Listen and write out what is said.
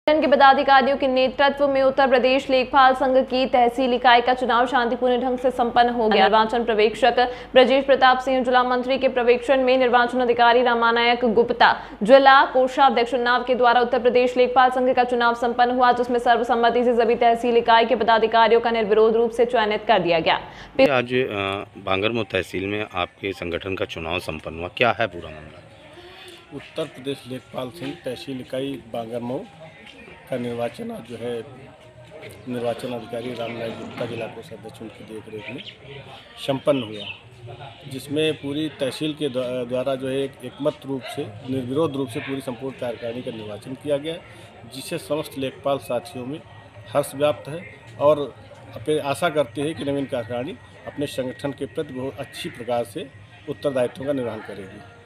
के पदाधिकारियों के नेतृत्व में उत्तर प्रदेश लेखपाल संघ की तहसील इकाई का चुनाव शांतिपूर्ण ढंग से संपन्न हो गया। निर्वाचन पर्यवेक्षक ब्रजेश प्रताप सिंह, जिला मंत्री के पर्यवेक्षण में निर्वाचन अधिकारी रामानायक गुप्ता, जिला कोषाध्यक्ष उन्नाव के द्वारा उत्तर प्रदेश लेखपाल संघ का चुनाव संपन्न हुआ, जिसमें सर्वसम्मति से सभी तहसील इकाई के पदाधिकारियों का निर्विरोध रूप से चयनित कर दिया गया। आज बांगरमऊ तहसील में आपके संगठन का चुनाव संपन्न हुआ, क्या है पूरा मामला? उत्तर प्रदेश लेखपाल संघ तहसील इकाई बांगरमऊ का निर्वाचन आज जो है निर्वाचन अधिकारी रामनायक गुप्ता, जिला कोषाध्यक्ष उनकी देखरेख में संपन्न हुआ, जिसमें पूरी तहसील के द्वारा जो है एकमत रूप से निर्विरोध रूप से पूरी संपूर्ण कार्यकारिणी का निर्वाचन किया गया, जिससे समस्त लेखपाल साथियों में हर्ष व्याप्त है और आशा करते हैं कि नवीन कार्यकारिणी अपने संगठन के प्रति बहुत अच्छी प्रकार से उत्तरदायित्वों का निर्वहन करेगी।